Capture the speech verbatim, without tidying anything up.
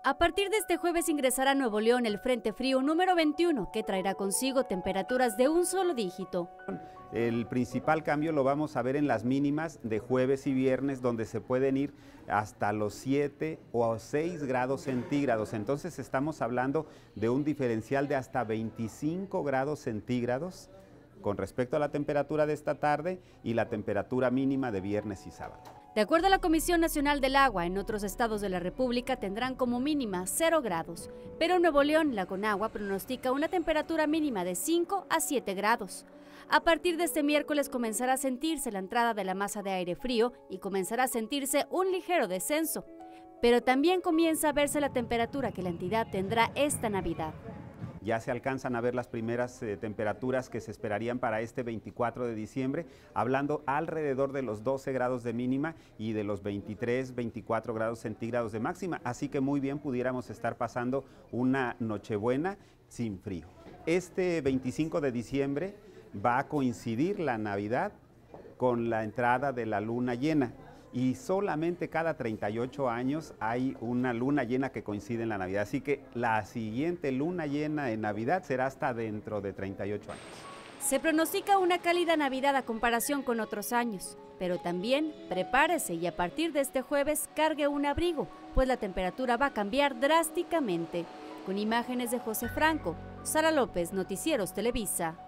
A partir de este jueves ingresará a Nuevo León el Frente Frío número veintiuno, que traerá consigo temperaturas de un solo dígito. El principal cambio lo vamos a ver en las mínimas de jueves y viernes, donde se pueden ir hasta los siete o seis grados centígrados. Entonces estamos hablando de un diferencial de hasta veinticinco grados centígrados con respecto a la temperatura de esta tarde y la temperatura mínima de viernes y sábado. De acuerdo a la Comisión Nacional del Agua, en otros estados de la República tendrán como mínima cero grados, pero en Nuevo León, la Conagua pronostica una temperatura mínima de cinco a siete grados. A partir de este miércoles comenzará a sentirse la entrada de la masa de aire frío y comenzará a sentirse un ligero descenso, pero también comienza a verse la temperatura que la entidad tendrá esta Navidad. Ya se alcanzan a ver las primeras eh, temperaturas que se esperarían para este veinticuatro de diciembre, hablando alrededor de los doce grados de mínima y de los veintitrés, veinticuatro grados centígrados de máxima, así que muy bien pudiéramos estar pasando una Nochebuena sin frío. Este veinticinco de diciembre va a coincidir la Navidad con la entrada de la luna llena. Y solamente cada treinta y ocho años hay una luna llena que coincide en la Navidad. Así que la siguiente luna llena en Navidad será hasta dentro de treinta y ocho años. Se pronostica una cálida Navidad a comparación con otros años, pero también prepárese y a partir de este jueves cargue un abrigo, pues la temperatura va a cambiar drásticamente. Con imágenes de José Franco, Sara López, Noticieros Televisa.